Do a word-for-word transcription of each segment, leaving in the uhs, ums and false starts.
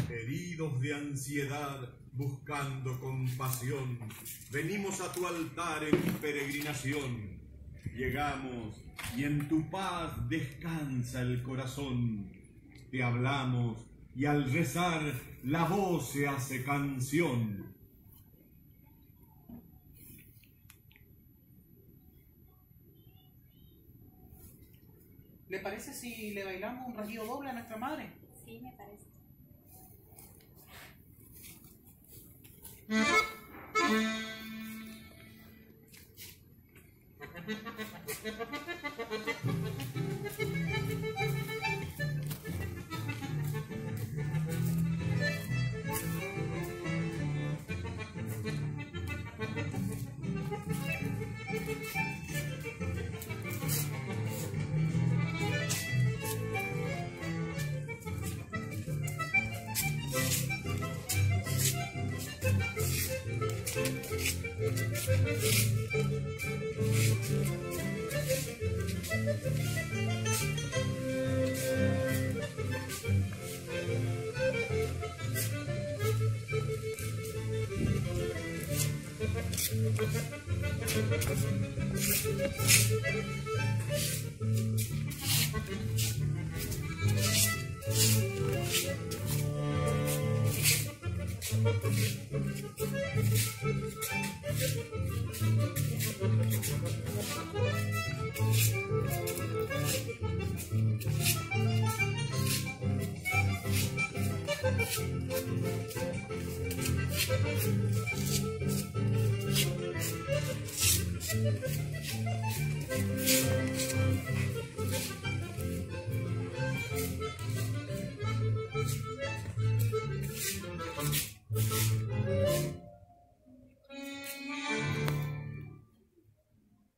Heridos de ansiedad, buscando compasión, venimos a tu altar en peregrinación. Llegamos y en tu paz descansa el corazón. Te hablamos y al rezar la voz se hace canción. ¿Le parece si le bailamos un rajío doble a nuestra madre? Sí, me parece.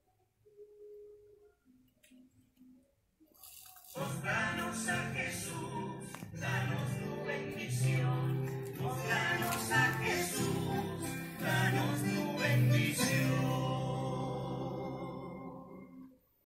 Os danos a Jesús.